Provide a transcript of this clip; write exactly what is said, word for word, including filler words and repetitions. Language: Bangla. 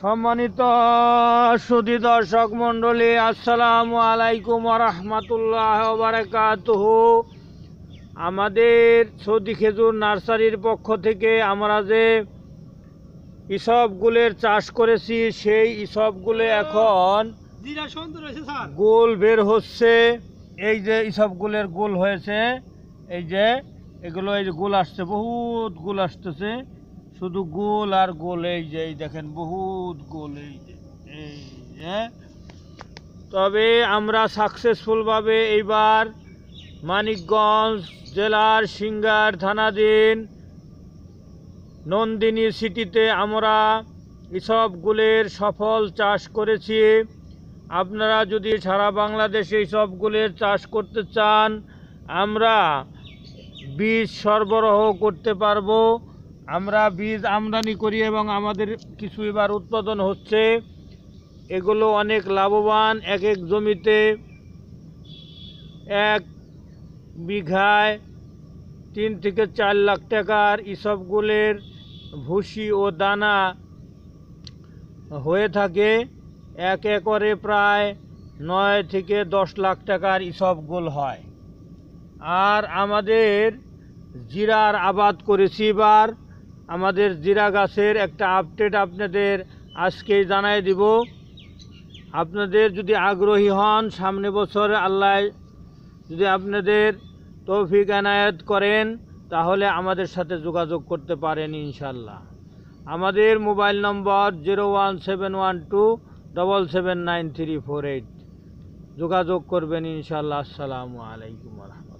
সম্মানিত সুধী দর্শক মণ্ডলী, আসসালামু আলাইকুম ওয়া রাহমাতুল্লাহি ওয়া বারাকাতুহু। আমাদের সৌদি খেজুর নার্সারির পক্ষ থেকে আমরা যে ইসবগুলের চাষ করেছি, সেই ইসবগুলো এখন গোল বের হচ্ছে। এই যে ইসবগুলের গোল হয়েছে, এই যে এগুলো এই যে গোল আসছে, বহুত গোল আসতেছে, শুধু গোল আর গোল। এই যে এই দেখেন বহুত গোল, এই যে এই যে। তবে আমরা সাকসেসফুলভাবে এইবার মানিকগঞ্জ জেলার সিঙ্গার থানাধীন নন্দিনী সিটিতে আমরা ইসবগুলের সফল চাষ করেছি। আপনারা যদি সারা বাংলাদেশে ইসবগুলের চাষ করতে চান, আমরা বীজ সরবরাহ করতে পারবো। আমরা বীজ আমদানি করি এবং আমাদের কিছু এবার উৎপাদন হচ্ছে। এগুলো অনেক লাভবান। এক এক জমিতে এক বিঘায় তিন থেকে চার লাখ টাকার ইসবগুলের ভুসি ও দানা হয়ে থাকে। এক একরে প্রায় নয় থেকে দশ লাখ টাকার ইসবগুল হয়। আর আমাদের জিরার আবাদ করেছি এবার। আমাদের জিরা গাছের একটা আপডেট আপনাদের আজকেই জানাই দিব। আপনাদের যদি আগ্রহী হন, সামনে বছর আল্লাহ যদি আপনাদের তৌফিক এনায়েত করেন, তাহলে আমাদের সাথে যোগাযোগ করতে পারেন ইনশাল্লাহ। আমাদের মোবাইল নম্বর zero one seven one two double seven nine three four eight. যোগাযোগ করবেন ইনশাল্লাহ। আসসালামু আলাইকুম।